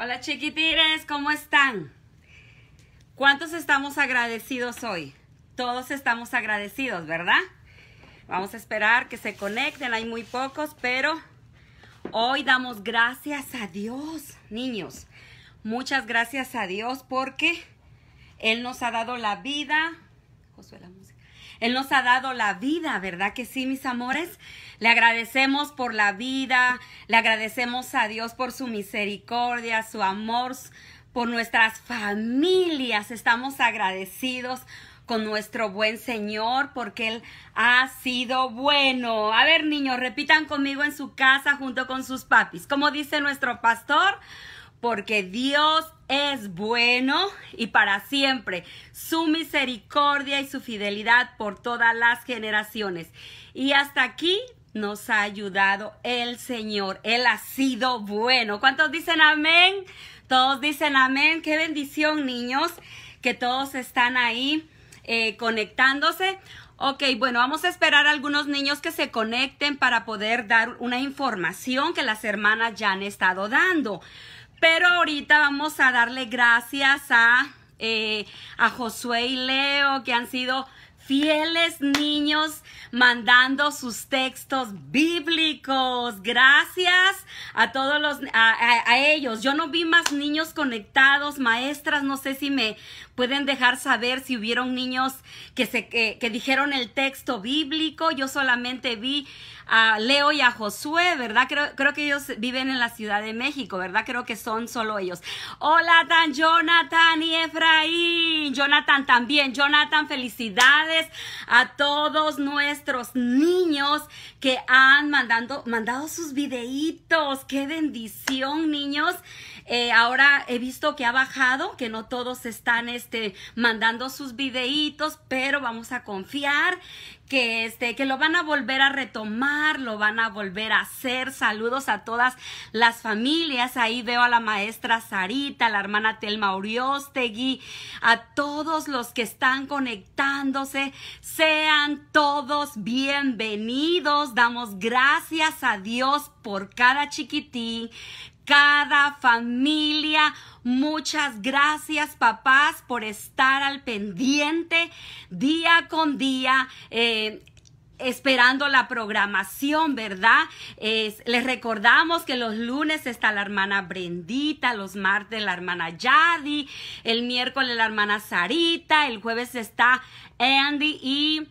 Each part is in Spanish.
Hola chiquitines, ¿cómo están? ¿Cuántos estamos agradecidos hoy? Todos estamos agradecidos, ¿verdad? Vamos a esperar que se conecten, hay muy pocos, pero hoy damos gracias a Dios, niños. Muchas gracias a Dios porque Él nos ha dado la vida. Josué, la música. Él nos ha dado la vida, ¿verdad que sí, mis amores? Le agradecemos por la vida, le agradecemos a Dios por su misericordia, su amor, por nuestras familias. Estamos agradecidos con nuestro buen Señor porque Él ha sido bueno. A ver, niños, repitan conmigo en su casa junto con sus papis. Como dice nuestro pastor, porque Dios es bueno y para siempre. Su misericordia y su fidelidad por todas las generaciones. Y hasta aquí nos ha ayudado el Señor. Él ha sido bueno. ¿Cuántos dicen amén? Todos dicen amén. Qué bendición, niños, que todos están ahí conectándose. Ok, bueno, vamos a esperar a algunos niños que se conecten para poder dar una información que las hermanas ya han estado dando. Pero ahorita vamos a darle gracias a Josué y Leo, que han sido fieles niños mandando sus textos bíblicos. Gracias a todos a ellos. Yo no vi más niños conectados. Maestras, no sé si me pueden dejar saber si hubieron niños que dijeron el texto bíblico. Yo solamente vi a Leo y a Josué, ¿verdad? Creo que ellos viven en la Ciudad de México, ¿verdad? Creo que son solo ellos. Hola, Jonathan y Efraín. Jonathan también. Jonathan, felicidades a todos nuestros niños que han mandado sus videitos. ¡Qué bendición, niños! Ahora he visto que ha bajado, que no todos están mandando sus videitos, pero vamos a confiar que lo van a volver a retomar, lo van a volver a hacer. Saludos a todas las familias. Ahí veo a la maestra Sarita, a la hermana Telma Uriostegui, a todos los que están conectándose. Sean todos bienvenidos. Damos gracias a Dios por cada chiquitín, cada familia. Muchas gracias, papás, por estar al pendiente día con día, esperando la programación, ¿verdad? Les recordamos que los lunes está la hermana Brendita, los martes la hermana Yadi, el miércoles la hermana Sarita, el jueves está Andy y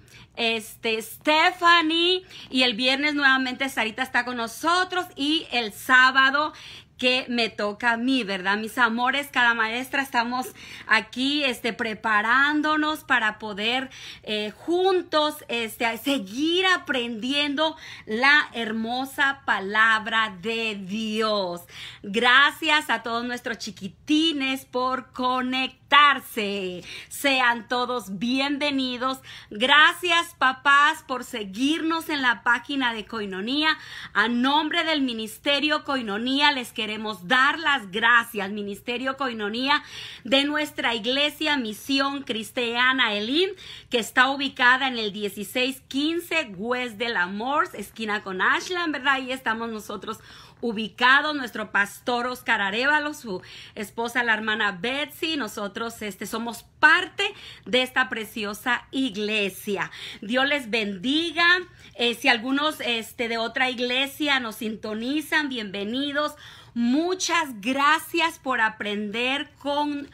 Stephanie, y el viernes nuevamente Sarita está con nosotros, y el sábado que me toca a mí, ¿verdad? Mis amores, cada maestra estamos aquí preparándonos para poder juntos seguir aprendiendo la hermosa palabra de Dios. Gracias a todos nuestros chiquitines por conectarse. Sean todos bienvenidos. Gracias, papás, por seguirnos en la página de Koinonía. A nombre del Ministerio Koinonía les queremos dar las gracias, Ministerio Koinonía, de nuestra iglesia Misión Cristiana Elim, que está ubicada en el 1615 West de la Morse, esquina con Ashland, ¿verdad? Ahí estamos nosotros ubicados, nuestro pastor Oscar Arévalo, su esposa la hermana Betsy, nosotros somos parte de esta preciosa iglesia. Dios les bendiga. Si algunos de otra iglesia nos sintonizan, bienvenidos. Muchas gracias por aprender con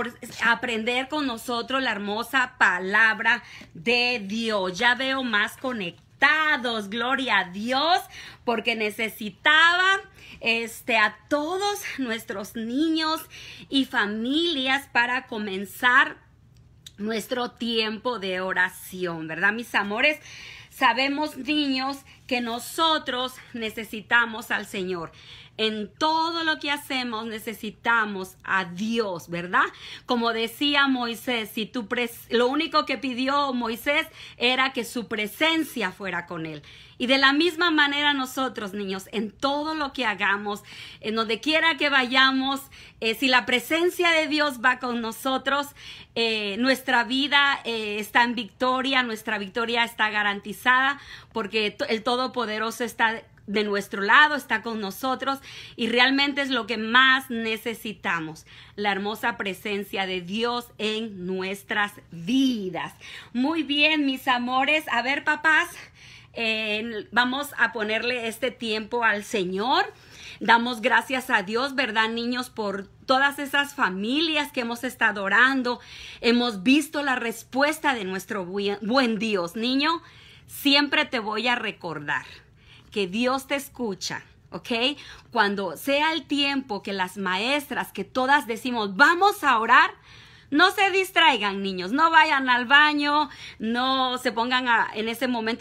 nosotros la hermosa palabra de Dios. Ya veo más conectados, gloria a Dios, porque necesitaba a todos nuestros niños y familias para comenzar nuestro tiempo de oración, ¿verdad, mis amores? Sabemos, niños, que nosotros necesitamos al Señor. En todo lo que hacemos necesitamos a Dios, ¿verdad? Como decía Moisés, lo único que pidió Moisés era que su presencia fuera con él. Y de la misma manera nosotros, niños, en todo lo que hagamos, en donde quiera que vayamos, si la presencia de Dios va con nosotros, nuestra vida está en victoria, nuestra victoria está garantizada, porque el Todopoderoso está de nuestro lado, está con nosotros y realmente es lo que más necesitamos, la hermosa presencia de Dios en nuestras vidas. Muy bien, mis amores. A ver, papás, vamos a ponerle este tiempo al Señor. Damos gracias a Dios, ¿verdad, niños? Por todas esas familias que hemos estado orando. Hemos visto la respuesta de nuestro buen Dios. Niño, siempre te voy a recordar que Dios te escucha, ¿ok? Cuando sea el tiempo que las maestras, que todas decimos, vamos a orar, no se distraigan, niños, no vayan al baño, no se pongan en ese momento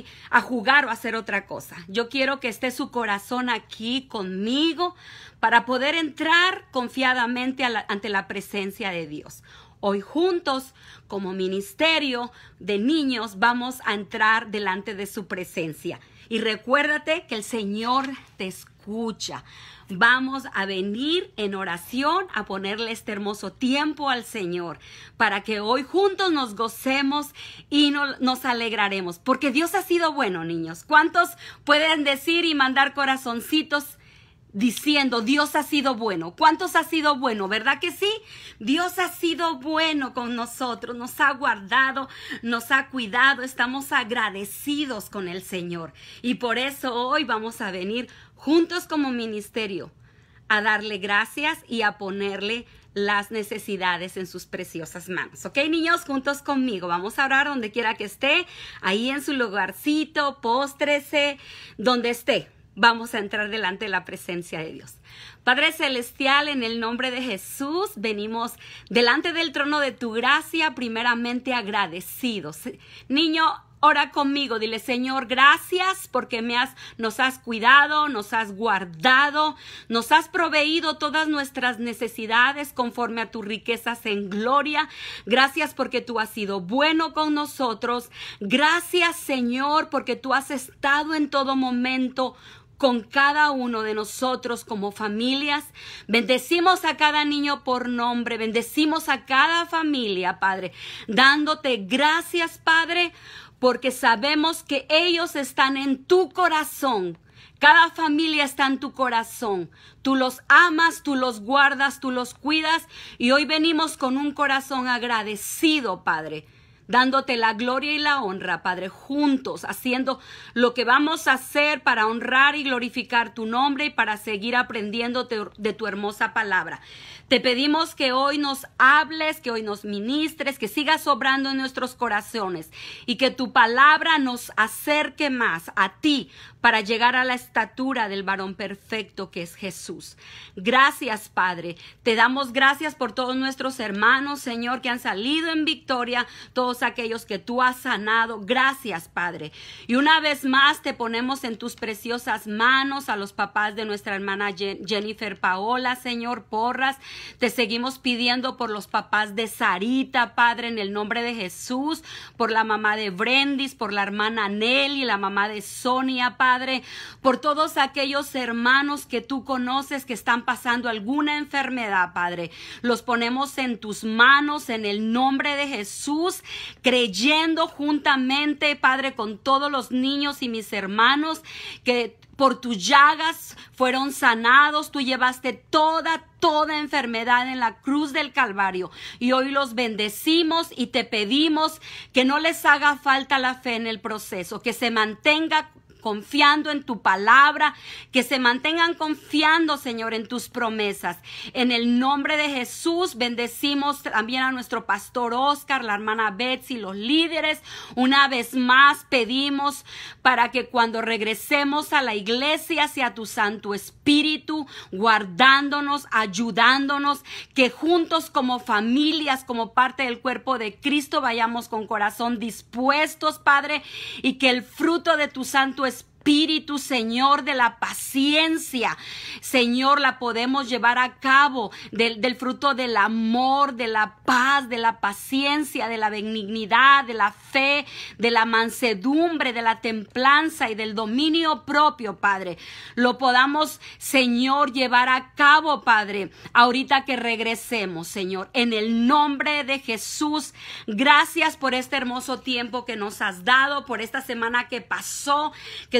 a jugar o a hacer otra cosa. Yo quiero que esté su corazón aquí conmigo para poder entrar confiadamente ante la presencia de Dios. Hoy juntos, como ministerio de niños, vamos a entrar delante de su presencia. Y recuérdate que el Señor te escucha. Vamos a venir en oración a ponerle este hermoso tiempo al Señor para que hoy juntos nos gocemos y nos alegraremos. Porque Dios ha sido bueno, niños. ¿Cuántos pueden decir y mandar corazoncitos diciendo Dios ha sido bueno? ¿Cuántos ha sido bueno? ¿Verdad que sí? Dios ha sido bueno con nosotros, nos ha guardado, nos ha cuidado, estamos agradecidos con el Señor. Y por eso hoy vamos a venir juntos como ministerio a darle gracias y a ponerle las necesidades en sus preciosas manos. ¿Ok, niños? Juntos conmigo. Vamos a orar donde quiera que esté, ahí en su lugarcito, póstrese, donde esté. Vamos a entrar delante de la presencia de Dios. Padre Celestial, en el nombre de Jesús, venimos delante del trono de tu gracia, primeramente agradecidos. Niño, ora conmigo, dile, Señor, gracias porque nos has cuidado, nos has guardado, nos has proveído todas nuestras necesidades conforme a tus riquezas en gloria. Gracias porque tú has sido bueno con nosotros. Gracias, Señor, porque tú has estado en todo momento con cada uno de nosotros como familias. Bendecimos a cada niño por nombre, bendecimos a cada familia, Padre, dándote gracias, Padre, porque sabemos que ellos están en tu corazón. Cada familia está en tu corazón. Tú los amas, tú los guardas, tú los cuidas. Y hoy venimos con un corazón agradecido, Padre, dándote la gloria y la honra, Padre, juntos, haciendo lo que vamos a hacer para honrar y glorificar tu nombre y para seguir aprendiendo de tu hermosa palabra. Te pedimos que hoy nos hables, que hoy nos ministres, que sigas obrando en nuestros corazones y que tu palabra nos acerque más a ti para llegar a la estatura del varón perfecto que es Jesús. Gracias, Padre. Te damos gracias por todos nuestros hermanos, Señor, que han salido en victoria, todos aquellos que tú has sanado. Gracias, Padre. Y una vez más te ponemos en tus preciosas manos a los papás de nuestra hermana Jennifer Paola, Señor Porras. Te seguimos pidiendo por los papás de Sarita, Padre, en el nombre de Jesús, por la mamá de Brendis, por la hermana Nelly, la mamá de Sonia, Padre, por todos aquellos hermanos que tú conoces que están pasando alguna enfermedad, Padre. Los ponemos en tus manos en el nombre de Jesús, creyendo juntamente, Padre, con todos los niños y mis hermanos que por tus llagas fueron sanados. Tú llevaste toda enfermedad en la cruz del Calvario. Y hoy los bendecimos y te pedimos que no les haga falta la fe en el proceso, que se mantenga confiando en tu palabra, que se mantengan confiando, Señor, en tus promesas. En el nombre de Jesús, bendecimos también a nuestro pastor Oscar, la hermana Betsy, los líderes. Una vez más pedimos para que cuando regresemos a la iglesia sea tu Santo Espíritu guardándonos, ayudándonos, que juntos como familias, como parte del cuerpo de Cristo, vayamos con corazón dispuestos, Padre, y que el fruto de tu Santo Espíritu, Señor, de la paciencia, Señor, la podemos llevar a cabo, del fruto del amor, de la paz, de la paciencia, de la benignidad, de la fe, de la mansedumbre, de la templanza y del dominio propio, Padre. Lo podamos, Señor, llevar a cabo, Padre, ahorita que regresemos, Señor, en el nombre de Jesús. Gracias por este hermoso tiempo que nos has dado, por esta semana que pasó, que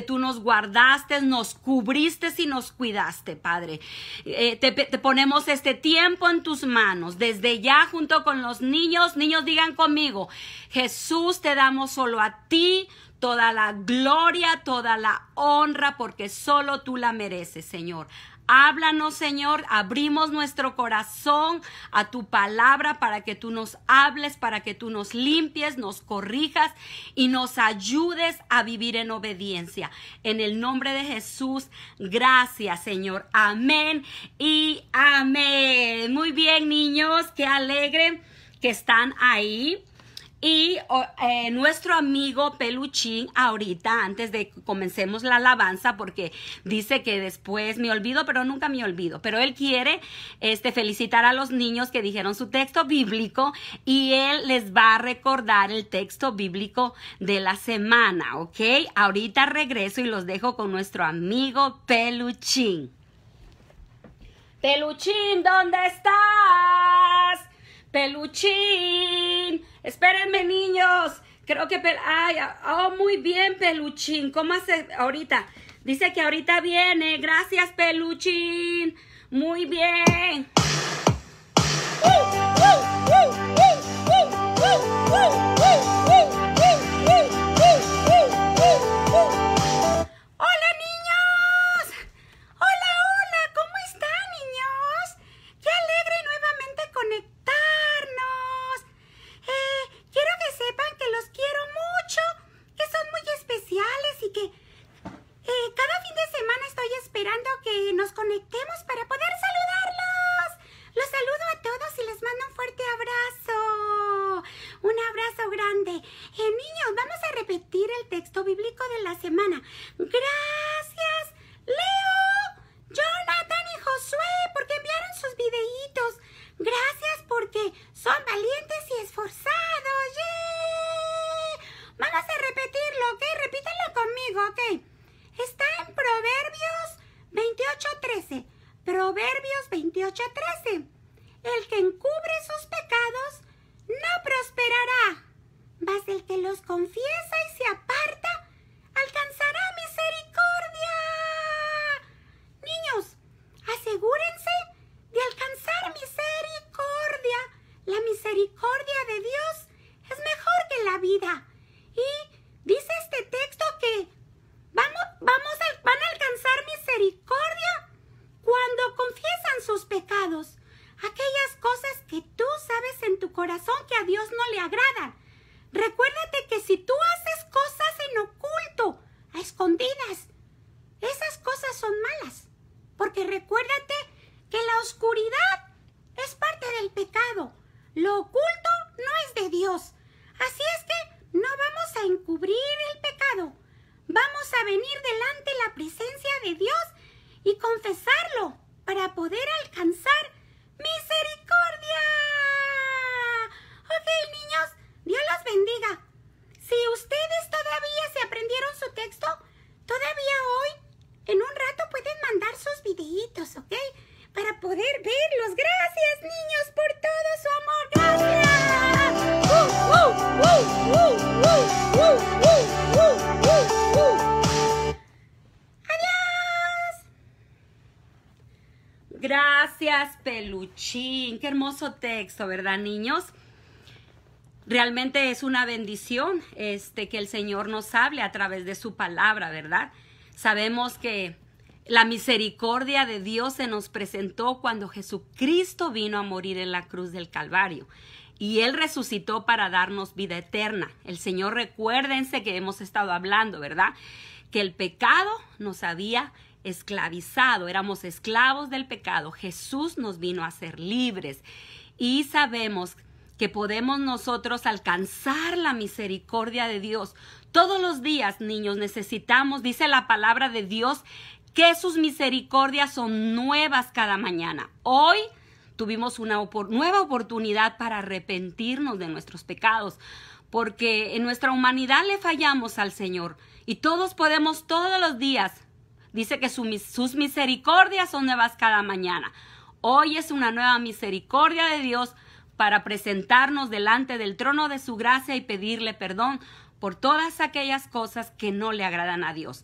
tú nos guardaste, nos cubriste y nos cuidaste, Padre. Te ponemos este tiempo en tus manos. Desde ya, junto con los niños, digan conmigo, Jesús, te damos solo a ti toda la gloria, toda la honra, porque solo tú la mereces, Señor. Háblanos, Señor, abrimos nuestro corazón a tu palabra para que tú nos hables, para que tú nos limpies, nos corrijas y nos ayudes a vivir en obediencia. En el nombre de Jesús, gracias, Señor. Amén y amén. Muy bien, niños, qué alegre que están ahí. Y nuestro amigo Peluchín, ahorita, antes de que comencemos la alabanza, porque dice que después me olvido, pero nunca me olvido. Pero él quiere felicitar a los niños que dijeron su texto bíblico y él les va a recordar el texto bíblico de la semana, ¿ok? Ahorita regreso y los dejo con nuestro amigo Peluchín. Peluchín, ¿dónde estás? Peluchín, espérenme, niños. Creo que muy bien, Peluchín. ¿Cómo hace ahorita? Dice que ahorita viene. Gracias, Peluchín. Muy bien. Hola, niños. Hola, hola. ¿Cómo están, niños? Qué alegre nuevamente conectarnos. Quiero que sepan que los quiero mucho, que son muy especiales y que cada fin de semana estoy esperando que nos conectemos para poder saludarlos. Los saludo a todos y les mando un fuerte abrazo. Un abrazo grande. Niños, vamos a repetir el texto bíblico de la semana. Gracias, Leo, Jonathan y Josué, porque enviaron sus videitos. Gracias porque son valientes y esforzados. ¡Yeah! Vamos a repetirlo, ¿ok? Repítanlo conmigo, ¿ok? Está en Proverbios 28:13. Proverbios 28:13. El que encubre sus pecados no prosperará, mas el que los confiesa y se aparta alcanzará misericordia. Niños, asegúrense de alcanzar misericordia. La misericordia de Dios es mejor que la vida. Y dice este texto que van a alcanzar misericordia cuando confiesan sus pecados. Aquellas cosas que tú sabes en tu corazón que a Dios no le agradan. Recuérdate que si tú haces cosas en oculto, a escondidas, esas cosas son malas. Porque recuérdate que la oscuridad es parte del pecado. Lo oculto no es de Dios. Así es que no vamos a encubrir el pecado. Vamos a venir delante de la presencia de Dios y confesarlo para poder alcanzar misericordia. Ok, niños, Dios los bendiga. Si ustedes todavía se aprendieron su texto, todavía hoy, en un rato pueden mandar sus videitos, ¿ok? Para poder verlos. Gracias, niños, por todo su amor. ¡Adiós! Gracias, Peluchín. Qué hermoso texto, ¿verdad, niños? Realmente es una bendición que el Señor nos hable a través de su palabra, ¿verdad? Sabemos que la misericordia de Dios se nos presentó cuando Jesucristo vino a morir en la cruz del Calvario. Y Él resucitó para darnos vida eterna. El Señor, recuérdense que hemos estado hablando, ¿verdad? Que el pecado nos había esclavizado. Éramos esclavos del pecado. Jesús nos vino a hacer libres. Y sabemos que podemos nosotros alcanzar la misericordia de Dios. Todos los días, niños, necesitamos, dice la palabra de Dios, que sus misericordias son nuevas cada mañana. Hoy tuvimos una nueva oportunidad para arrepentirnos de nuestros pecados, porque en nuestra humanidad le fallamos al Señor y todos podemos todos los días. Dice que sus misericordias son nuevas cada mañana. Hoy es una nueva misericordia de Dios para presentarnos delante del trono de su gracia y pedirle perdón por todas aquellas cosas que no le agradan a Dios.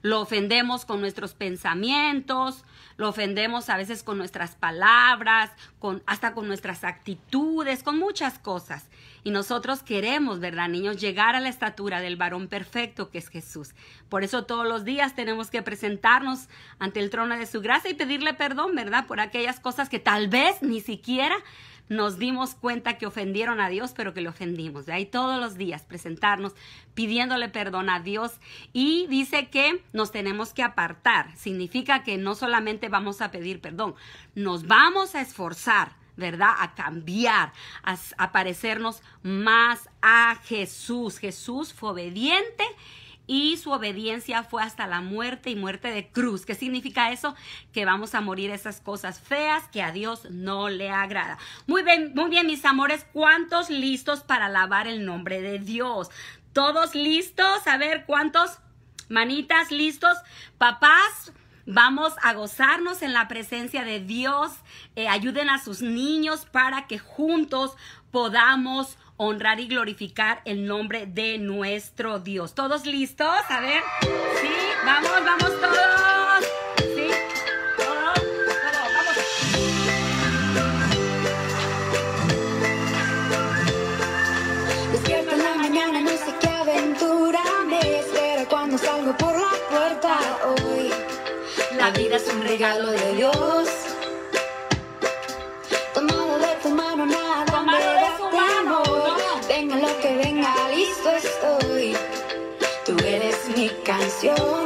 Lo ofendemos con nuestros pensamientos, lo ofendemos a veces con nuestras palabras, hasta con nuestras actitudes, con muchas cosas. Y nosotros queremos, ¿verdad, niños? Llegar a la estatura del varón perfecto que es Jesús. Por eso todos los días tenemos que presentarnos ante el trono de su gracia y pedirle perdón, ¿verdad? Por aquellas cosas que tal vez ni siquiera nos dimos cuenta que ofendieron a Dios, pero que le ofendimos. De ahí todos los días presentarnos pidiéndole perdón a Dios. Y dice que nos tenemos que apartar. Significa que no solamente vamos a pedir perdón, nos vamos a esforzar, ¿verdad? A cambiar, a parecernos más a Jesús. Jesús fue obediente y su obediencia fue hasta la muerte y muerte de cruz. ¿Qué significa eso? Que vamos a morir esas cosas feas que a Dios no le agrada. Muy bien, mis amores. ¿Cuántos listos para alabar el nombre de Dios? ¿Todos listos? A ver, ¿cuántos? Manitas, ¿listos? Papás, vamos a gozarnos en la presencia de Dios. Ayuden a sus niños para que juntos podamos honrar y glorificar el nombre de nuestro Dios. ¿Todos listos? A ver. Sí, vamos todos. Sí, todos, vamos. Despierto en la mañana, no sé qué aventura me espera cuando salgo por la puerta hoy. La vida es un regalo de Dios. Tomado de tu mano, nada me da temor. Venga lo que venga, listo estoy. Tú eres mi canción.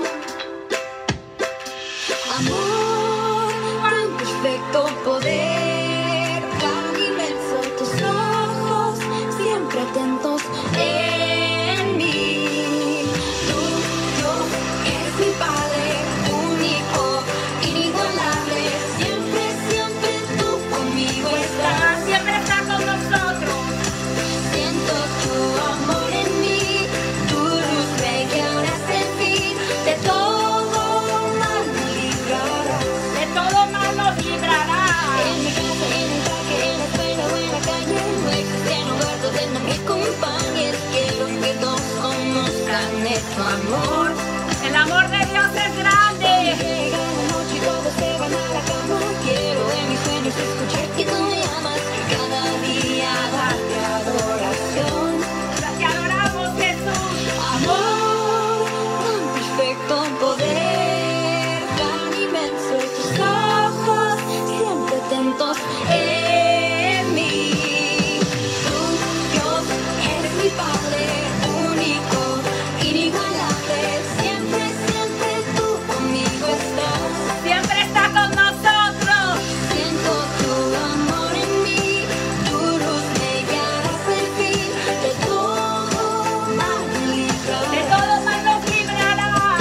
Amor, tan perfecto poder, tan inmenso tus ojos, siempre atentos en mí. Tú, Dios, eres mi Padre, único, inigualable. Siempre, siempre tú conmigo estás. Siempre está con nosotros. Siento tu amor en mí, tu luz me guiará sin fin. De todo mal me librarás. De todo mal nos librará. En mi casa, en el parque, en la escuela o en la calle, no existe lugar donde no me acompañes. Quiero que todos conozcan de tu amor. El amor de Dios es grande. Llega la noche y todos se van a la cama. Quiero en mis sueños escuchar que tú me amas. Cada día darte adoración. Te adoramos, Jesús. Amor, tan perfecto poder, tan inmenso tus ojos, siempre atentos en mí. Tú, Dios, eres mi Padre, único, inigualable. Siempre, siempre tú conmigo estás. Siempre está con nosotros. Siento tu amor en mí, tu luz me guiará sin fin. De todo mal me De librarás. todo mal nos librará.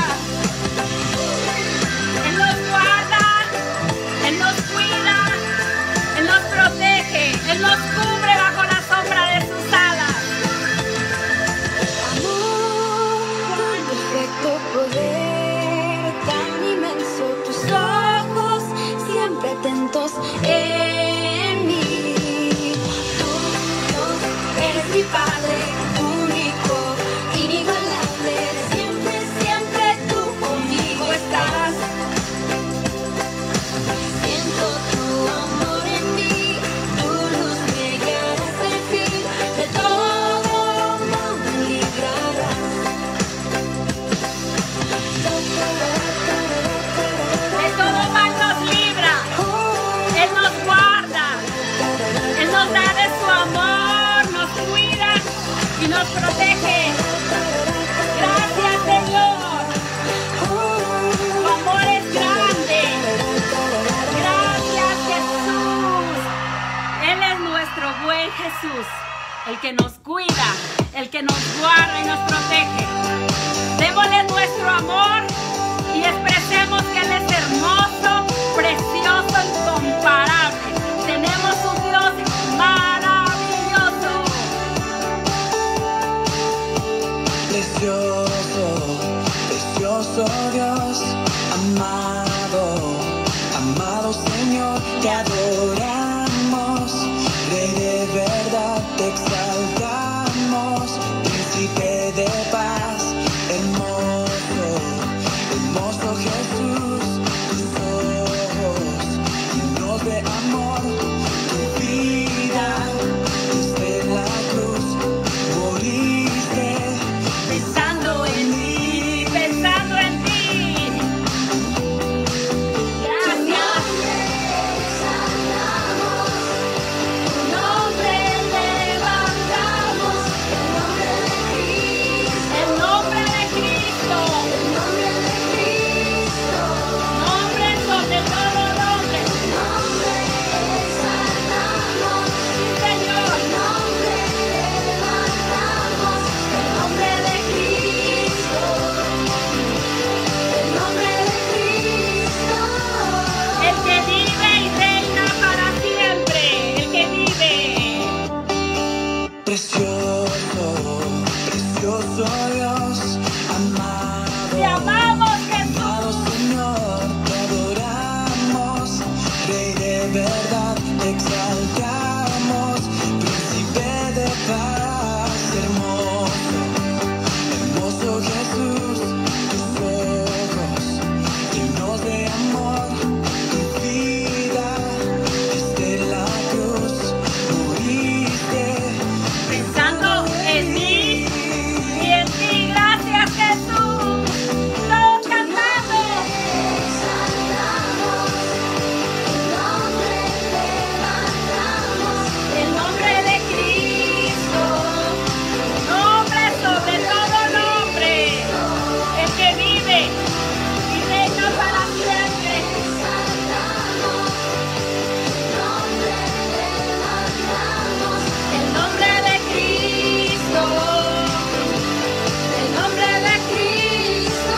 Él nos guarda, Él nos cuida, Él nos protege, Él nos cubre bajo la sombra de sus alas. Amor, tan perfecto poder, tan inmenso tus ojos, siempre atentos en mí. Tú, Dios, eres mi Padre, único, inigualable. Siempre, siempre tú conmigo estás. Siento tu amor en mí, tu luz me guiará sin fin. De todo mal me librarás. De todo mal nos libra. Él nos guarda. Él nos da de su amor, nos cuida y nos protege. Gracias, Señor. Tu amor es grande. Gracias, Jesús. Él es nuestro buen Jesús, el que nos cuida, el que nos guarda y nos protege. Démosle nuestro amor y expresemos que Él es hermoso, precioso, incomparable. Tenemos un Dios maravilloso. Precioso, precioso Dios, amado, amado Señor, te adoramos, Rey de verdad te exaltamos, Príncipe de paz, hermoso, verdad te exaltamos, príncipe de paz, hermoso, hermoso Jesús, tus ojos llenos de amor, tu vida desde la cruz moriste Pensando en mí y en ti, gracias Jesús. Todos cantando. El nombre de Cristo, nombre sobre todo nombre, el que vive y reina para siempre. El nombre de Cristo, el nombre de Cristo.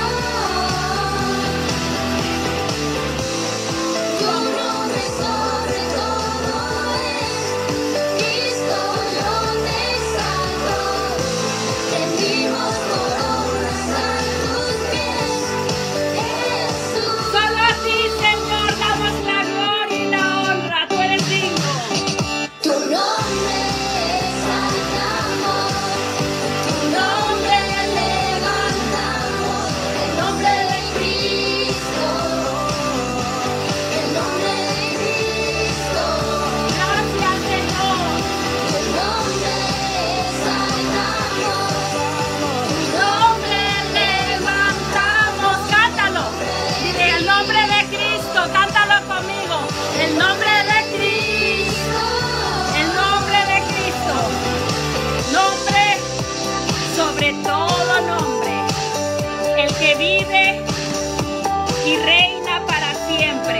Tu nombre sobre todo es, Cristo yo te exalto, rendimos coronas a tus pies, Jesús. Solo a ti, Señor, damos la gloria y la honra. Tú eres digno. Tu nombre exaltamos, tu nombre levantamos, el nombre de Cristo, el nombre de Cristo. Gracias, Señor. Tu nombre exaltamos, Tu nombre levantamos. Cántalo. Dile el nombre de Cristo. Cántalo conmigo. El nombre de Cristo. El nombre de Cristo. Nombre sobre todo nombre. El que vive y reina para siempre.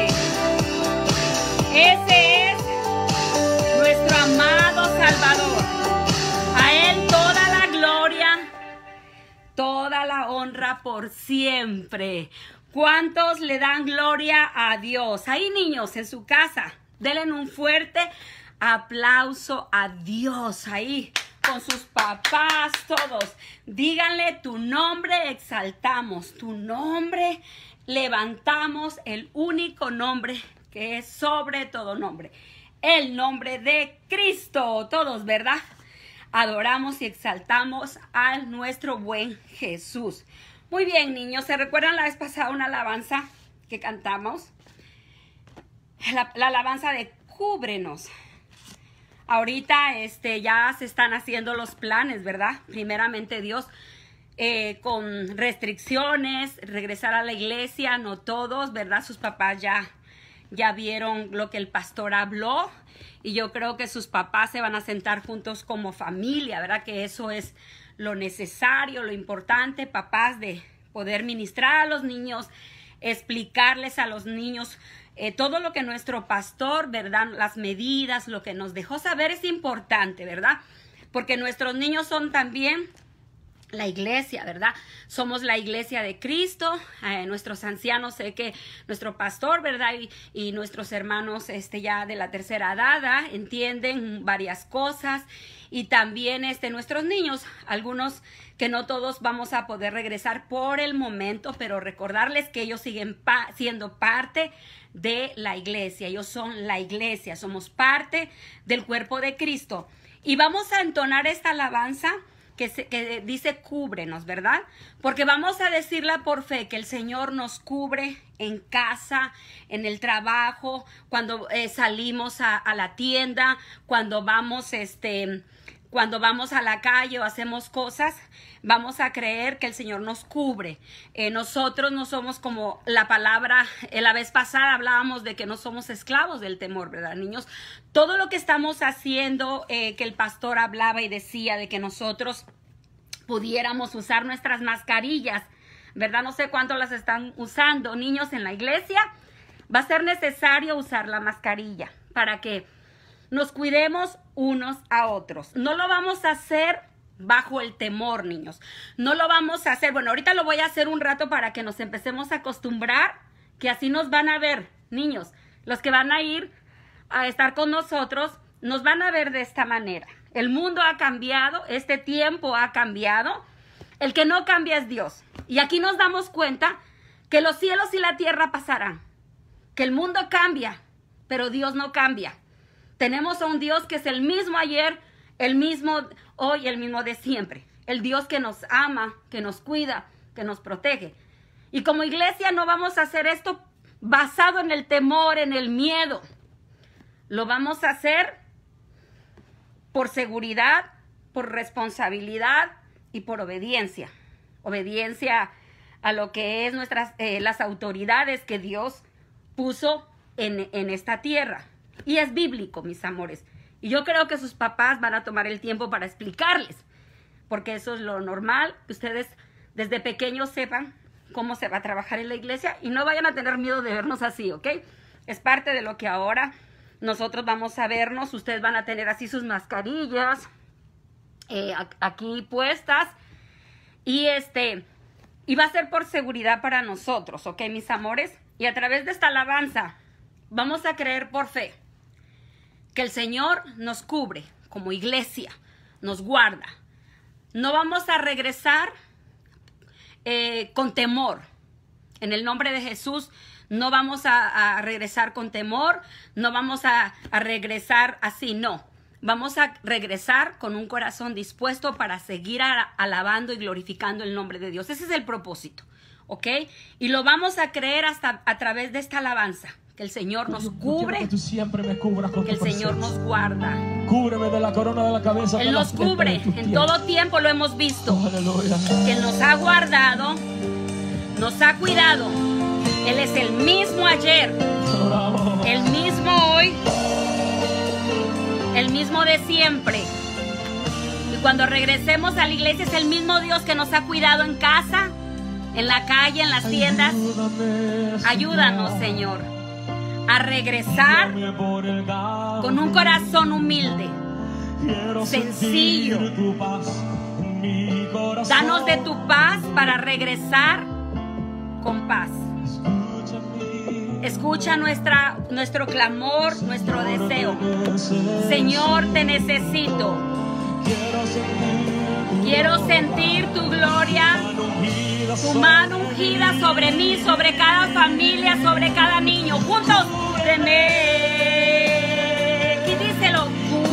Ese es nuestro amado Salvador. A Él toda la gloria, toda la honra por siempre. ¿Cuántos le dan gloria a Dios? Ahí, niños, en su casa, denle un fuerte aplauso a Dios. Ahí, con sus papás, todos. Díganle: tu nombre exaltamos, tu nombre levantamos, el único nombre que es sobre todo nombre. El nombre de Cristo. Todos, ¿verdad? Adoramos y exaltamos a nuestro buen Jesús. Muy bien, niños, ¿se recuerdan la vez pasada una alabanza que cantamos? La alabanza de Cúbrenos. Ahorita ya se están haciendo los planes, ¿verdad? Primeramente Dios, con restricciones, regresar a la iglesia, no todos, ¿verdad? Sus papás ya vieron lo que el pastor habló, y yo creo que sus papás se van a sentar juntos como familia, ¿verdad? Que eso es lo necesario, lo importante, papás, de poder ministrar a los niños, explicarles a los niños todo lo que nuestro pastor, ¿verdad? Las medidas, lo que nos dejó saber es importante, ¿verdad? Porque nuestros niños son también la iglesia, ¿verdad? Somos la iglesia de Cristo. Nuestros ancianos, sé que nuestro pastor, ¿verdad? Y nuestros hermanos ya de la tercera edad, entienden varias cosas. Y también nuestros niños, algunos que no todos vamos a poder regresar por el momento, pero recordarles que ellos siguen siendo parte de la iglesia. Ellos son la iglesia, somos parte del cuerpo de Cristo. Y vamos a entonar esta alabanza que dice cúbrenos, ¿verdad? Porque vamos a decirla por fe, que el Señor nos cubre en casa, en el trabajo, cuando salimos a la tienda, cuando vamos a la calle o hacemos cosas, vamos a creer que el Señor nos cubre. Nosotros no somos como la palabra, la vez pasada hablábamos de que no somos esclavos del temor, ¿verdad, niños? Todo lo que estamos haciendo, que el pastor hablaba y decía de que nosotros pudiéramos usar nuestras mascarillas, ¿verdad? No sé cuánto las están usando, niños, en la iglesia. Va a ser necesario usar la mascarilla para que nos cuidemos unos a otros. No lo vamos a hacer bajo el temor, niños. No lo vamos a hacer. Bueno, ahorita lo voy a hacer un rato para que nos empecemos a acostumbrar, que así nos van a ver, niños. Los que van a ir a estar con nosotros, nos van a ver de esta manera. El mundo ha cambiado, este tiempo ha cambiado. El que no cambia es Dios. Y aquí nos damos cuenta que los cielos y la tierra pasarán, que el mundo cambia, pero Dios no cambia. Tenemos a un Dios que es el mismo ayer, el mismo hoy, el mismo de siempre. El Dios que nos ama, que nos cuida, que nos protege. Y como iglesia no vamos a hacer esto basado en el temor, en el miedo. Lo vamos a hacer por seguridad, por responsabilidad y por obediencia. Obediencia a lo que es las autoridades que Dios puso en esta tierra. Y es bíblico, mis amores. Y yo creo que sus papás van a tomar el tiempo para explicarles, porque eso es lo normal, que ustedes desde pequeños sepan cómo se va a trabajar en la iglesia y no vayan a tener miedo de vernos así, ¿ok? Es parte de lo que ahora nosotros vamos a vernos. Ustedes van a tener así sus mascarillas aquí puestas y va a ser por seguridad para nosotros, ¿ok, mis amores? Y a través de esta alabanza vamos a creer por fe que el Señor nos cubre como iglesia, nos guarda. No vamos a regresar con temor. En el nombre de Jesús no vamos a regresar con temor, no vamos a regresar así, no. Vamos a regresar con un corazón dispuesto para seguir alabando y glorificando el nombre de Dios. Ese es el propósito, ¿ok? Y lo vamos a creer hasta a través de esta alabanza. Que el Señor nos cubre, que tú siempre me cubras con que el tu Señor presencia. nos guarda. Cúbreme de la corona de la cabeza. Él nos cubre, en todo tiempo lo hemos visto. Aleluya. Que Él nos ha guardado, nos ha cuidado. Él es el mismo ayer, Bravo. el mismo hoy, el mismo de siempre. Y cuando regresemos a la iglesia es el mismo Dios que nos ha cuidado en casa, en la calle, en las tiendas. Ayúdanos, Señor, a regresar con un corazón humilde, sencillo. Danos de tu paz para regresar con paz. Escucha nuestro clamor, nuestro deseo. Señor, te necesito. Quiero sentir tu gloria, tu mano ungida sobre mí, sobre cada familia, sobre cada niño. Juntos, cúbreme. Y díselo,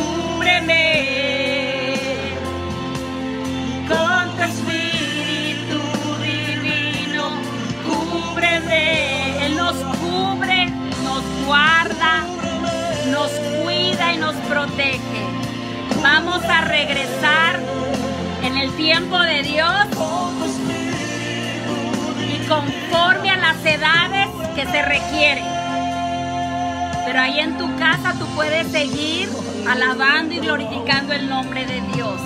cúbreme con tu espíritu divino. Cúbreme. Él nos cubre, nos guarda, nos cuida y nos protege. Vamos a regresar en el tiempo de Dios y conforme a las edades que se requieren. Pero ahí en tu casa tú puedes seguir alabando y glorificando el nombre de Dios.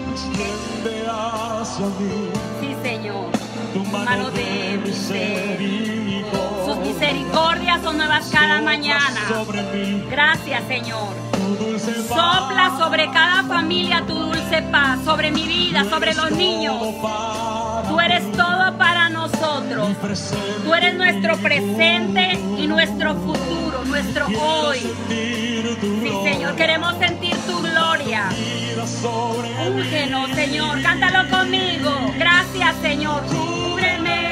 Sí, Señor. Tu mano de misericordia. Sus misericordias son nuevas cada mañana. Gracias, Señor. Sopla sobre cada familia tu dulce paz, sobre mi vida, sobre los niños. Tú eres todo para nosotros. Tú eres nuestro presente y nuestro futuro, nuestro hoy. Sí, Señor, queremos sentir tu gloria. Úngenos, Señor, cántalo conmigo. Gracias, Señor. Cúbreme.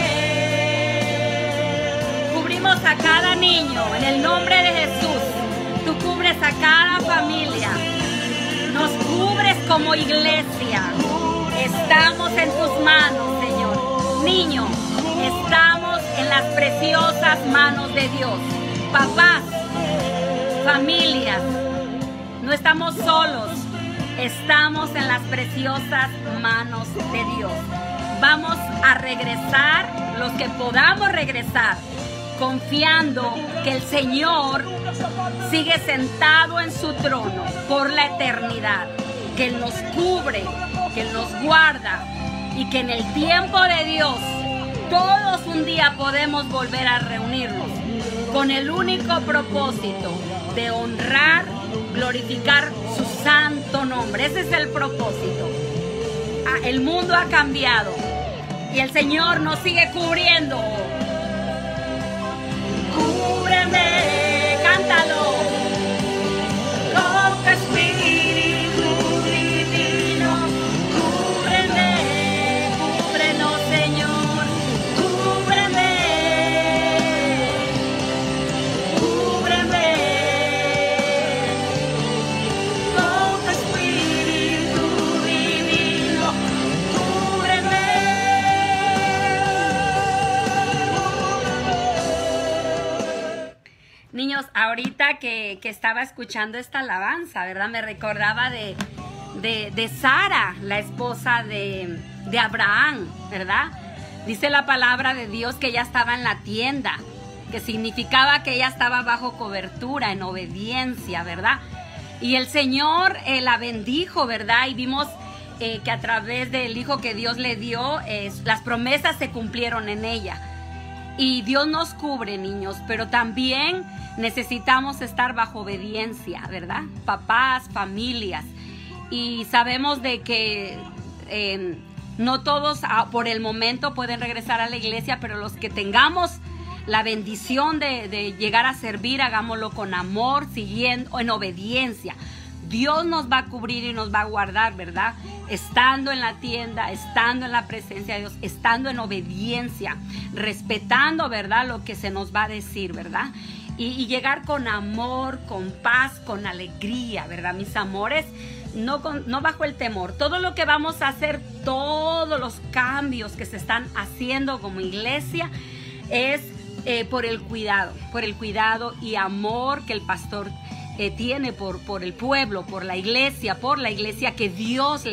Cubrimos a cada niño en el nombre de Jesús. Tú cubres a cada familia. Nos cubres como iglesia. Estamos en tus manos, Señor. Niños, estamos en las preciosas manos de Dios. Papás, familias, no estamos solos. Estamos en las preciosas manos de Dios. Vamos a regresar los que podamos regresar, confiando que el Señor sigue sentado en su trono por la eternidad, que Él nos cubre, que Él nos guarda y que en el tiempo de Dios todos un día podemos volver a reunirnos con el único propósito de honrar, glorificar su santo nombre. Ese es el propósito. El mundo ha cambiado y el Señor nos sigue cubriendo. Cúbreme, cántalo. Con tu espíritu divino, cúbreme, cúbrenos, Señor. Cúbreme, cúbreme ahorita que estaba escuchando esta alabanza, ¿verdad? Me recordaba de Sara, la esposa de Abraham, ¿verdad? Dice la palabra de Dios que ella estaba en la tienda, que significaba que ella estaba bajo cobertura, en obediencia, ¿verdad? Y el Señor la bendijo, ¿verdad? Y vimos que a través del hijo que Dios le dio, las promesas se cumplieron en ella. Y Dios nos cubre, niños, pero también necesitamos estar bajo obediencia, ¿verdad? Papás, familias. Y sabemos de que no todos por el momento pueden regresar a la iglesia, pero los que tengamos la bendición de llegar a servir, hagámoslo con amor, siguiendo en obediencia. Dios nos va a cubrir y nos va a guardar, ¿verdad? Estando en la tienda, estando en la presencia de Dios, estando en obediencia, respetando, ¿verdad? Lo que se nos va a decir, ¿verdad? Y llegar con amor, con paz, con alegría, ¿verdad? Mis amores, no bajo el temor. Todo lo que vamos a hacer, todos los cambios que se están haciendo como iglesia es por el cuidado y amor que el pastor tiene por el pueblo, por la iglesia que Dios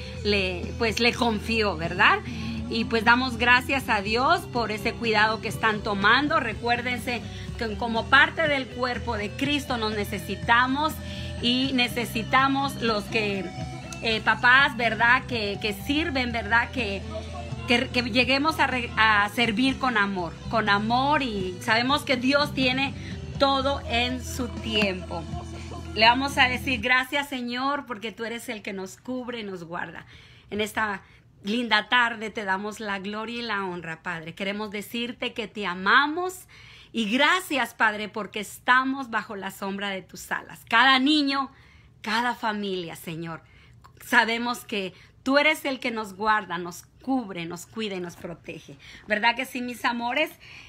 le confió, ¿verdad? Y pues damos gracias a Dios por ese cuidado que están tomando. Recuérdense que como parte del cuerpo de Cristo nos necesitamos, y necesitamos los que papás, ¿verdad? Que sirven, ¿verdad? Que lleguemos a servir con amor, y sabemos que Dios tiene todo en su tiempo. Le vamos a decir gracias, Señor, porque tú eres el que nos cubre y nos guarda. En esta linda tarde te damos la gloria y la honra, Padre. Queremos decirte que te amamos y gracias, Padre, porque estamos bajo la sombra de tus alas. Cada niño, cada familia, Señor. Sabemos que tú eres el que nos guarda, nos cubre, nos cuida y nos protege. ¿Verdad que sí, mis amores?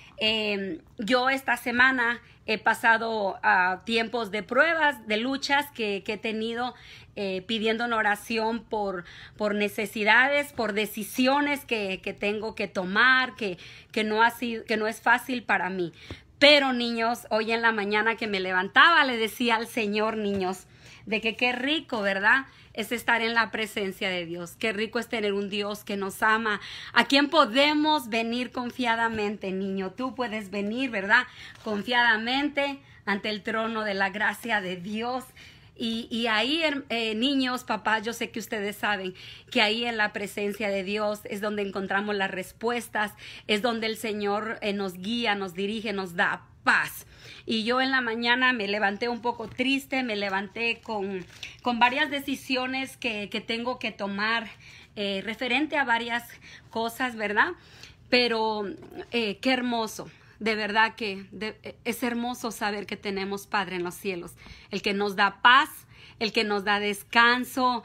Yo esta semana he pasado tiempos de pruebas, de luchas que he tenido, pidiendo en oración por necesidades, por decisiones que tengo que tomar, que no es fácil para mí. Pero, niños, hoy en la mañana que me levantaba le decía al Señor, niños, de que qué rico, ¿verdad? Es estar en la presencia de Dios. Qué rico es tener un Dios que nos ama, a quien podemos venir confiadamente, niño. Tú puedes venir, ¿verdad? Confiadamente ante el trono de la gracia de Dios. Y ahí, niños, papás, yo sé que ustedes saben que ahí en la presencia de Dios es donde encontramos las respuestas, es donde el Señor nos guía, nos dirige, nos da paz. Y yo en la mañana me levanté un poco triste, me levanté con varias decisiones que tengo que tomar referente a varias cosas, ¿verdad? Pero qué hermoso. De verdad que es hermoso saber que tenemos Padre en los cielos, el que nos da paz, el que nos da descanso.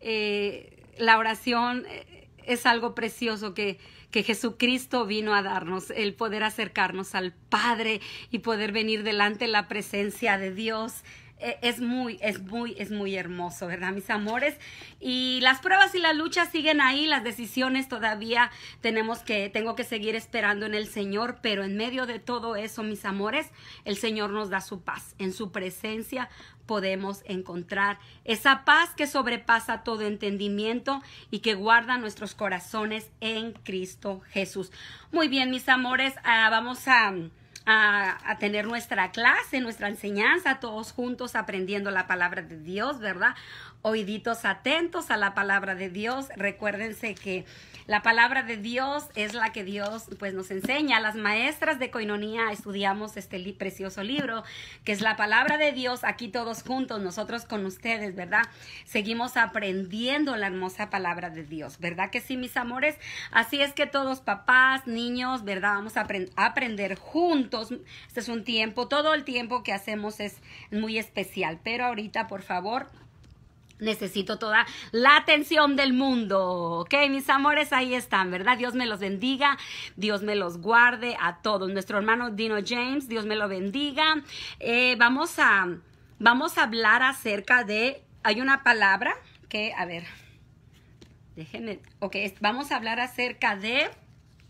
La oración es algo precioso que Jesucristo vino a darnos, el poder acercarnos al Padre y poder venir delante de la presencia de Dios. Es muy hermoso, ¿verdad, mis amores? Y las pruebas y las luchas siguen ahí, las decisiones todavía tengo que seguir esperando en el Señor, pero en medio de todo eso, mis amores, el Señor nos da su paz. En su presencia podemos encontrar esa paz que sobrepasa todo entendimiento y que guarda nuestros corazones en Cristo Jesús. Muy bien, mis amores, vamos a tener nuestra clase, nuestra enseñanza, todos juntos aprendiendo la palabra de Dios, ¿verdad? Oíditos atentos a la palabra de Dios. Recuérdense que la palabra de Dios es la que Dios pues nos enseña. Las maestras de Coinonía estudiamos este precioso libro que es la palabra de Dios. Aquí todos juntos, nosotros con ustedes, ¿verdad? Seguimos aprendiendo la hermosa palabra de Dios, ¿verdad que sí, mis amores? Así es que todos, papás, niños, ¿verdad? Vamos a aprender juntos. Este es un tiempo, todo el tiempo que hacemos es muy especial, pero ahorita, por favor, necesito toda la atención del mundo, ¿ok? Mis amores, ahí están, ¿verdad? Dios me los bendiga, Dios me los guarde a todos. Nuestro hermano Dino James, Dios me lo bendiga. Vamos a hablar acerca de, hay una palabra que, a ver, déjenme, ok, vamos a hablar acerca de,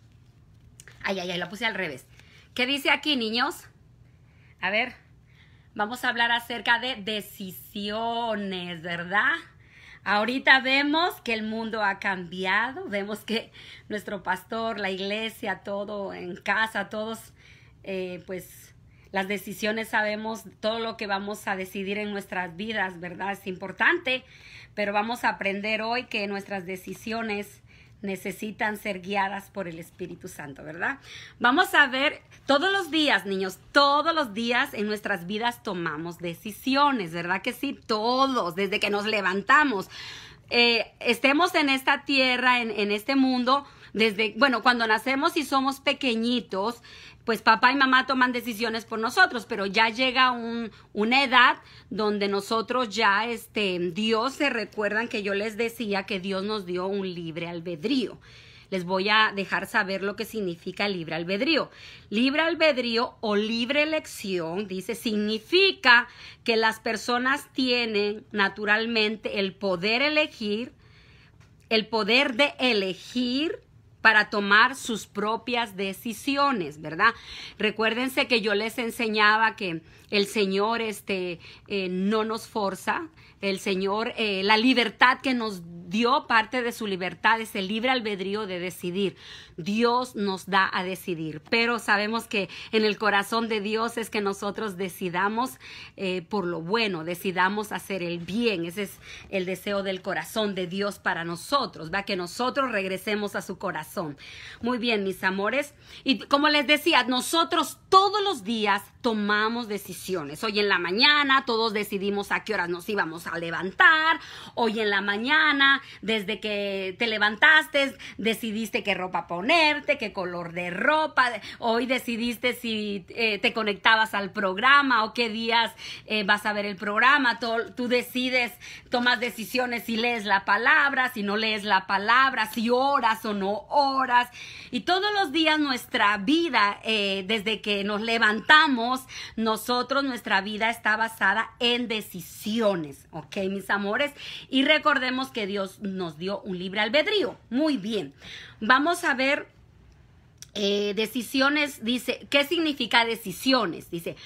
la puse al revés. ¿Qué dice aquí, niños? A ver, Vamos a hablar acerca de decisiones, ¿verdad? Ahorita vemos que el mundo ha cambiado, vemos que nuestro pastor, la iglesia, todo en casa, todos, pues las decisiones, sabemos todo lo que vamos a decidir en nuestras vidas, ¿verdad? Es importante, pero vamos a aprender hoy que nuestras decisiones necesitan ser guiadas por el Espíritu Santo, ¿verdad? Vamos a ver, todos los días, niños, todos los días en nuestras vidas tomamos decisiones, ¿verdad que sí? Todos, desde que nos levantamos. Estemos en esta tierra, en este mundo, cuando nacemos y somos pequeñitos, pues papá y mamá toman decisiones por nosotros, pero ya llega una edad donde nosotros ya, Dios, se recuerdan que yo les decía que Dios nos dio un libre albedrío. Les voy a dejar saber lo que significa libre albedrío. Libre albedrío o libre elección, dice, significa que las personas tienen naturalmente el poder de elegir para tomar sus propias decisiones, ¿verdad? Recuérdense que yo les enseñaba que el Señor no nos forza. El Señor, la libertad que nos dio, parte de su libertad es el libre albedrío de decidir. Dios nos da a decidir, pero sabemos que en el corazón de Dios es que nosotros decidamos por lo bueno, decidamos hacer el bien. Ese es el deseo del corazón de Dios para nosotros, ¿va? Que nosotros regresemos a su corazón. Muy bien, mis amores. Y como les decía, nosotros todos los días tomamos decisiones. Hoy en la mañana todos decidimos a qué horas nos íbamos a levantar. Hoy en la mañana, desde que te levantaste, decidiste qué ropa ponerte, qué color de ropa. Hoy decidiste si te conectabas al programa o qué días vas a ver el programa. Tú decides, tomas decisiones si lees la palabra, si no lees la palabra, si oras o no oras. Y todos los días nuestra vida, desde que nos levantamos, nuestra vida está basada en decisiones, ¿ok, mis amores? Y recordemos que Dios nos dio un libre albedrío. Muy bien, vamos a ver decisiones. Dice, ¿qué significa decisiones? Dice,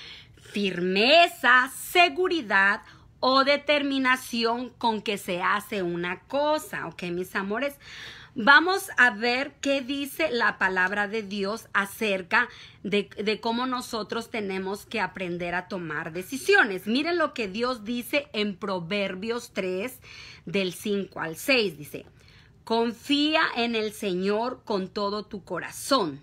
firmeza, seguridad o determinación con que se hace una cosa, ¿ok, mis amores? Vamos a ver qué dice la palabra de Dios acerca de cómo nosotros tenemos que aprender a tomar decisiones. Miren lo que Dios dice en Proverbios 3, del 5 al 6. Dice, confía en el Señor con todo tu corazón.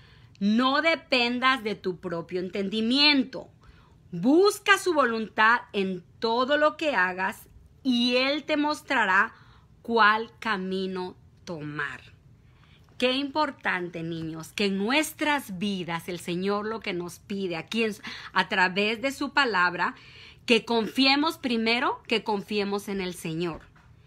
No dependas de tu propio entendimiento. Busca su voluntad en todo lo que hagas y Él te mostrará cuál camino tomar. Qué importante, niños, que en nuestras vidas el Señor lo que nos pide aquí a través de su palabra, que confiemos primero, que confiemos en el Señor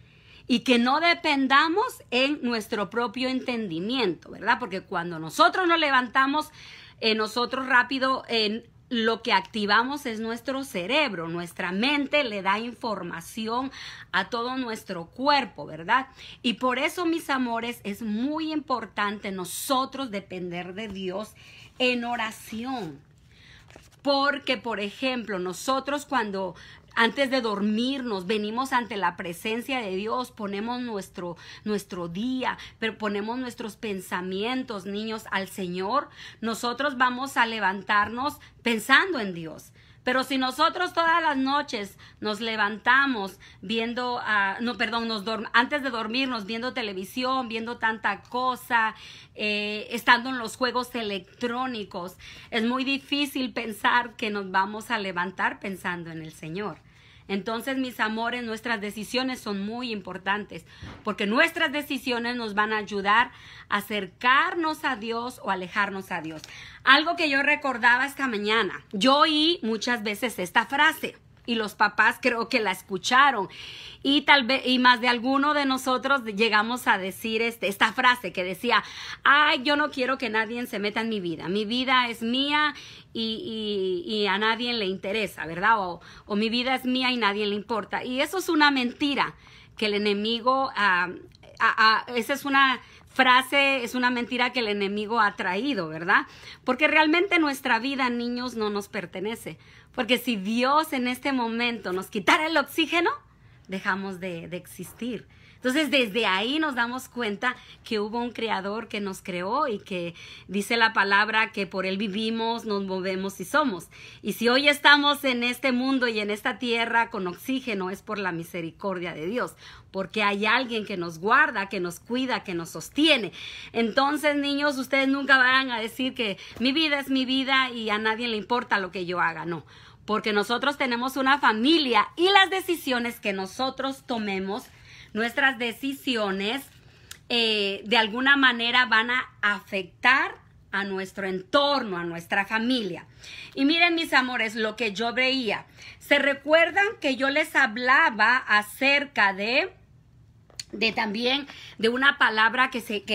y que no dependamos en nuestro propio entendimiento, ¿verdad? Porque cuando nosotros nos levantamos, nosotros rápido lo que activamos es nuestro cerebro, nuestra mente le da información a todo nuestro cuerpo, ¿verdad? Y por eso, mis amores, es muy importante nosotros depender de Dios en oración. Porque, por ejemplo, nosotros cuando antes de dormirnos venimos ante la presencia de Dios, ponemos nuestro día, pero ponemos nuestros pensamientos, niños, al Señor. Nosotros vamos a levantarnos pensando en Dios. Pero si nosotros todas las noches nos levantamos viendo, antes de dormirnos viendo televisión, viendo tanta cosa, estando en los juegos electrónicos, es muy difícil pensar que nos vamos a levantar pensando en el Señor. Entonces, mis amores, nuestras decisiones son muy importantes porque nuestras decisiones nos van a ayudar a acercarnos a Dios o alejarnos a Dios. Algo que yo recordaba esta mañana, yo oí muchas veces esta frase y los papás creo que la escucharon y tal vez y más de alguno de nosotros llegamos a decir esta frase que decía, ay, yo no quiero que nadie se meta en mi vida es mía y a nadie le interesa, ¿verdad? O mi vida es mía y nadie le importa. Y eso es una mentira que el enemigo, esa es una frase, es una mentira que el enemigo ha traído, ¿verdad? Porque realmente nuestra vida, niños, no nos pertenece. Porque si Dios en este momento nos quitara el oxígeno, dejamos de existir. Entonces, desde ahí nos damos cuenta que hubo un creador que nos creó y que dice la palabra que por él vivimos, nos movemos y somos. Y si hoy estamos en este mundo y en esta tierra con oxígeno, es por la misericordia de Dios, porque hay alguien que nos guarda, que nos cuida, que nos sostiene. Entonces, niños, ustedes nunca van a decir que mi vida es mi vida y a nadie le importa lo que yo haga, no. Porque nosotros tenemos una familia y las decisiones que nosotros tomemos, nuestras decisiones de alguna manera van a afectar a nuestro entorno, a nuestra familia. Y miren, mis amores, lo que yo veía. ¿Se recuerdan que yo les hablaba acerca de también de una palabra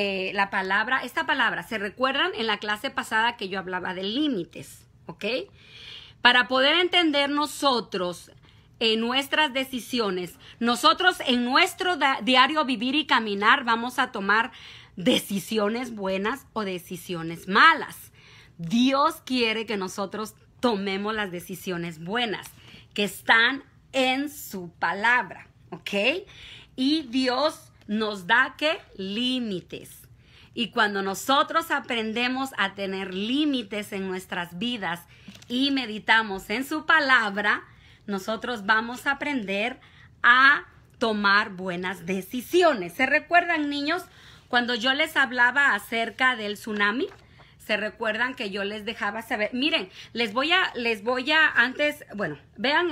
esta palabra, ¿se recuerdan en la clase pasada que yo hablaba de límites? ¿Ok? Para poder entender nosotros en nuestras decisiones, nosotros en nuestro diario vivir y caminar vamos a tomar decisiones buenas o decisiones malas. Dios quiere que nosotros tomemos las decisiones buenas que están en su palabra, ¿ok? Y Dios nos da ¿qué? Límites. Y cuando nosotros aprendemos a tener límites en nuestras vidas y meditamos en su palabra, nosotros vamos a aprender a tomar buenas decisiones. ¿Se recuerdan, niños, cuando yo les hablaba acerca del tsunami? ¿Se recuerdan que yo les dejaba saber? Miren, les voy a antes, bueno, vean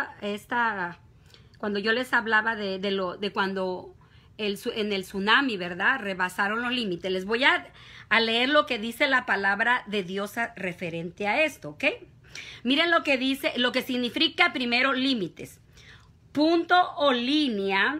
cuando yo les hablaba de cuando en el tsunami, ¿verdad? Rebasaron los límites. Les voy a leer lo que dice la palabra de Dios referente a esto, ¿ok? Miren lo que dice, lo que significa primero límites. Punto o línea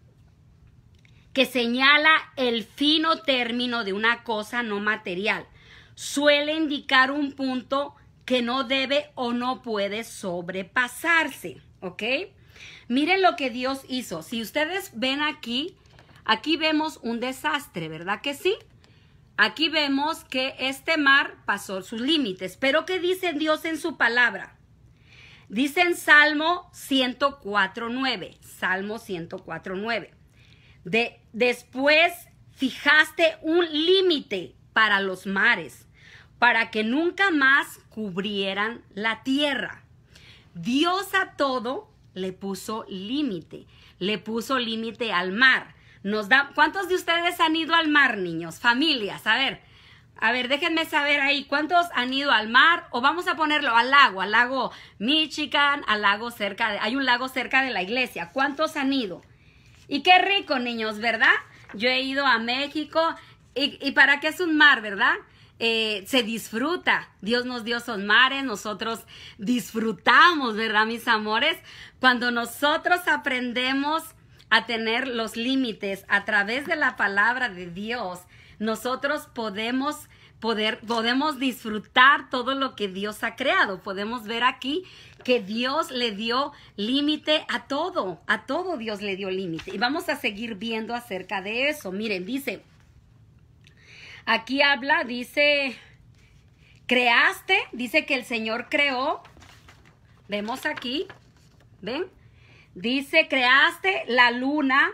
que señala el fino término de una cosa no material. Suele indicar un punto que no debe o no puede sobrepasarse, ¿ok? Miren lo que Dios hizo. Si ustedes ven aquí vemos un desastre, ¿verdad que sí? Aquí vemos que este mar pasó sus límites. Pero ¿qué dice Dios en su palabra? Dice en Salmo 104:9. Salmo 104:9. Después fijaste un límite para los mares, para que nunca más cubrieran la tierra. Dios a todo le puso límite. Le puso límite al mar. ¿Cuántos de ustedes han ido al mar, niños? Familias, a ver, déjenme saber ahí, ¿cuántos han ido al mar? O vamos a ponerlo al lago Michigan, hay un lago cerca de la iglesia. ¿Cuántos han ido? Y qué rico, niños, ¿verdad? Yo he ido a México, y ¿para qué es un mar, verdad? Se disfruta. Dios nos dio esos mares, nosotros disfrutamos, ¿verdad, mis amores? Cuando nosotros aprendemos a tener los límites a través de la palabra de Dios, nosotros podemos disfrutar todo lo que Dios ha creado. Podemos ver aquí que Dios le dio límite a todo Dios le dio límite. Y vamos a seguir viendo acerca de eso. Miren, dice, aquí habla, dice que el Señor creó, vemos aquí, ¿ven? Dice, creaste la luna.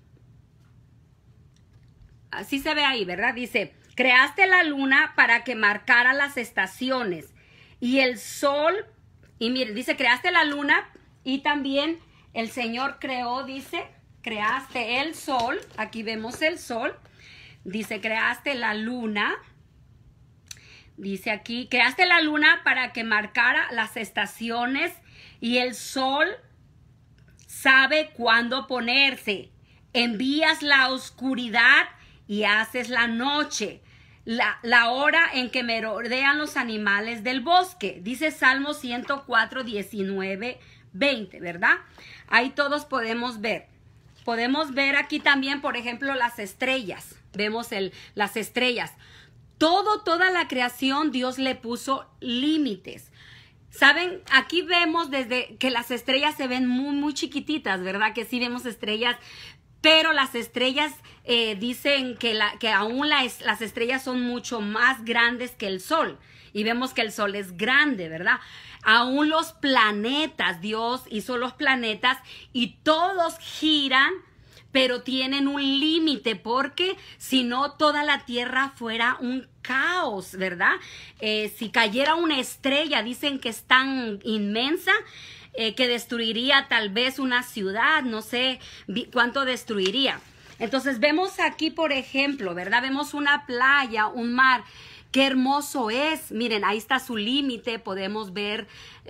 Así se ve ahí, ¿verdad? Dice, creaste la luna para que marcara las estaciones. Y el sol, y mire, dice, creaste la luna y también el Señor creó, dice, creaste el sol. Aquí vemos el sol. Dice, creaste la luna. Dice aquí, creaste la luna para que marcara las estaciones y el sol sabe cuándo ponerse. Envías la oscuridad y haces la noche, la hora en que merodean los animales del bosque. Dice Salmo 104, 19, 20, ¿verdad? Ahí todos podemos ver. Podemos ver aquí también, por ejemplo, las estrellas. Vemos las estrellas. Toda la creación Dios le puso límites. ¿Saben? Aquí vemos desde que las estrellas se ven muy, muy chiquititas, ¿verdad? Que sí vemos estrellas pero las estrellas dicen que aún las estrellas son mucho más grandes que el sol. Y vemos que el sol es grande, ¿verdad? Aún los planetas, Dios hizo los planetas y todos giran, pero tienen un límite, porque si no toda la tierra fuera un caos, ¿verdad? Si cayera una estrella, dicen que es tan inmensa que destruiría tal vez una ciudad, no sé cuánto destruiría. Entonces vemos aquí, por ejemplo, ¿verdad? Vemos una playa, un mar. Qué hermoso es. Miren, ahí está su límite. Podemos ver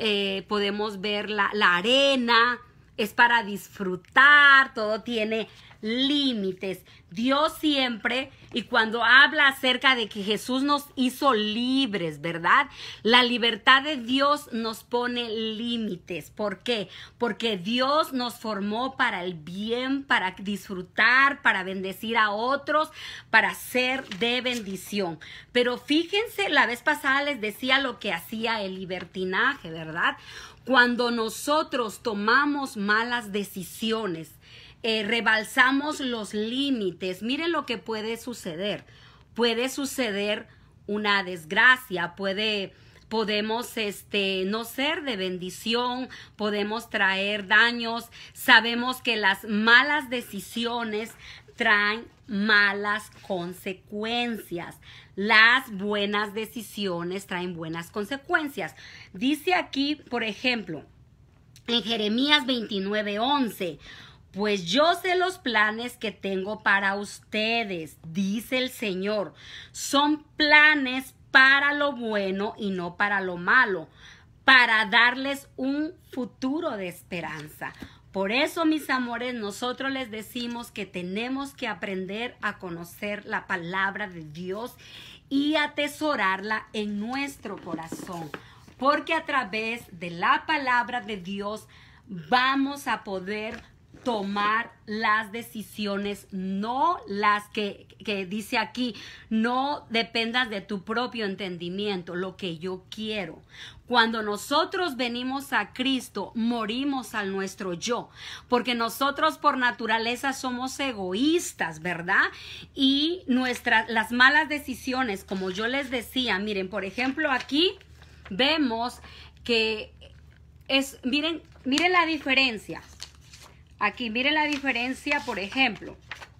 la arena. Es para disfrutar. Todo tiene límites. Dios siempre, y cuando habla acerca de que Jesús nos hizo libres, ¿verdad? La libertad de Dios nos pone límites. ¿Por qué? Porque Dios nos formó para el bien, para disfrutar, para bendecir a otros, para ser de bendición. Pero fíjense, la vez pasada les decía lo que hacía el libertinaje, ¿verdad? Cuando nosotros tomamos malas decisiones, rebalsamos los límites, miren lo que puede suceder. Puede suceder una desgracia, podemos no ser de bendición, podemos traer daños. Sabemos que las malas decisiones traen malas consecuencias. Las buenas decisiones traen buenas consecuencias. Dice aquí, por ejemplo, en Jeremías 29:11, pues yo sé los planes que tengo para ustedes, dice el Señor. Son planes para lo bueno y no para lo malo, para darles un futuro de esperanza. Por eso, mis amores, nosotros les decimos que tenemos que aprender a conocer la palabra de Dios y atesorarla en nuestro corazón. Porque a través de la palabra de Dios vamos a poder tomar las decisiones, no las que dice aquí, no dependas de tu propio entendimiento, lo que yo quiero. Cuando nosotros venimos a Cristo, morimos al nuestro yo, porque nosotros por naturaleza somos egoístas, ¿verdad? Y las malas decisiones, como yo les decía, miren, por ejemplo, aquí vemos que miren la diferencia. Aquí, miren la diferencia, por ejemplo.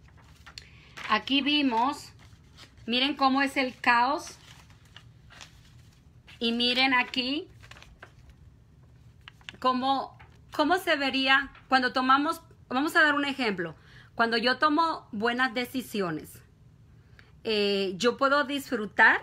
Aquí vimos, miren cómo es el caos. Y miren aquí cómo se vería cuando tomamos, vamos a dar un ejemplo. Cuando yo tomo buenas decisiones, yo puedo disfrutar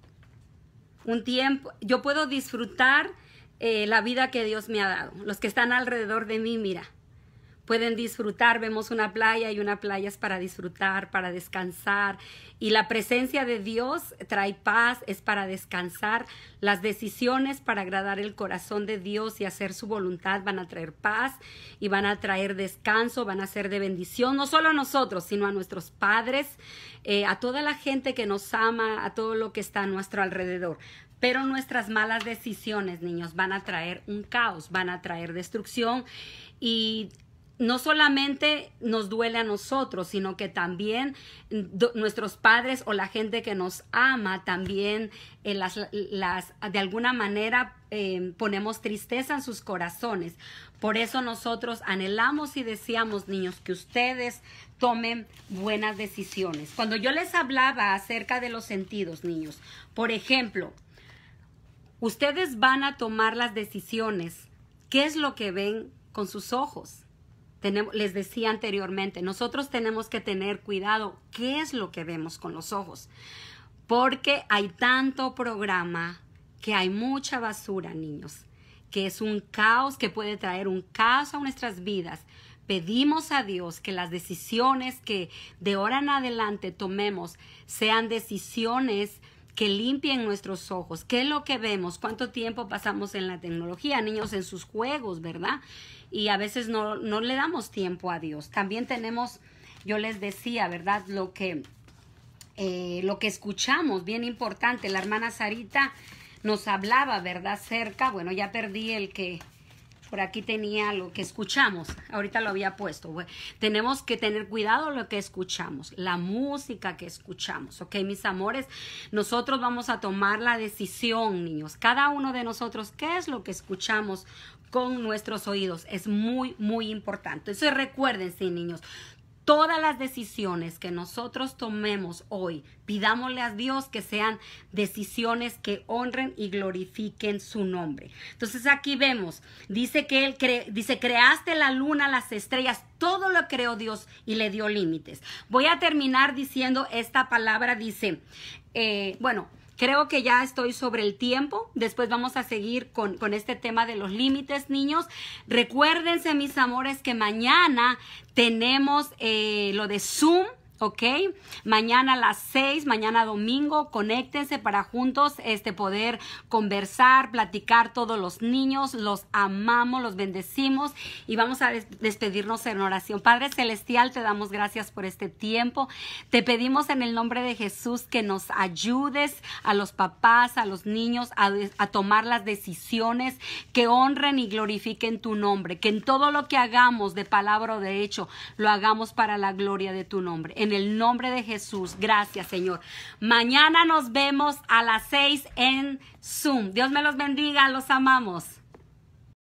un tiempo, yo puedo disfrutar la vida que Dios me ha dado. Los que están alrededor de mí, mira, pueden disfrutar. Vemos una playa y una playa es para disfrutar, para descansar. Y la presencia de Dios trae paz, es para descansar. Las decisiones para agradar el corazón de Dios y hacer su voluntad van a traer paz y van a traer descanso, van a ser de bendición, no solo a nosotros, sino a nuestros padres, a toda la gente que nos ama, a todo lo que está a nuestro alrededor. Pero nuestras malas decisiones, niños, van a traer un caos, van a traer destrucción, y no solamente nos duele a nosotros, sino que también nuestros padres o la gente que nos ama también de alguna manera ponemos tristeza en sus corazones. Por eso nosotros anhelamos y deseamos, niños, que ustedes tomen buenas decisiones. Cuando yo les hablaba acerca de los sentidos, niños, por ejemplo, ustedes van a tomar las decisiones. ¿Qué es lo que ven con sus ojos? Les decía anteriormente, nosotros tenemos que tener cuidado qué es lo que vemos con los ojos, porque hay tanto programa, que hay mucha basura, niños, que es un caos, que puede traer un caos a nuestras vidas. Pedimos a Dios que las decisiones que de ahora en adelante tomemos sean decisiones que limpien nuestros ojos. ¿Qué es lo que vemos? ¿Cuánto tiempo pasamos en la tecnología? Niños en sus juegos, ¿verdad? Y a veces no le damos tiempo a Dios. También tenemos, yo les decía, ¿verdad? Lo que escuchamos, bien importante. La hermana Sarita nos hablaba, ¿verdad? Cerca, bueno, ya perdí el que Por aquí tenía lo que escuchamos. Ahorita lo había puesto. Bueno, tenemos que tener cuidado lo que escuchamos, la música que escuchamos. Ok, mis amores, nosotros vamos a tomar la decisión, niños. Cada uno de nosotros, ¿qué es lo que escuchamos con nuestros oídos? Es muy, muy importante. Entonces recuérdense, niños. Todas las decisiones que nosotros tomemos hoy, pidámosle a Dios que sean decisiones que honren y glorifiquen su nombre. Entonces aquí vemos, dice que Él creaste la luna, las estrellas, todo lo creó Dios y le dio límites. Voy a terminar diciendo esta palabra, dice, creo que ya estoy sobre el tiempo. Después vamos a seguir con este tema de los límites, niños. Recuérdense, mis amores, que mañana tenemos lo de Zoom. ¿Ok? Mañana a las 6, mañana domingo, conéctense para juntos poder conversar, platicar todos los niños. Los amamos, los bendecimos y vamos a despedirnos en oración. Padre Celestial, te damos gracias por este tiempo. Te pedimos en el nombre de Jesús que nos ayudes a los papás, a los niños a tomar las decisiones que honren y glorifiquen tu nombre. Que en todo lo que hagamos de palabra o de hecho, lo hagamos para la gloria de tu nombre. En el nombre de Jesús, gracias, Señor. Mañana nos vemos a las 6 en Zoom. Dios me los bendiga, los amamos.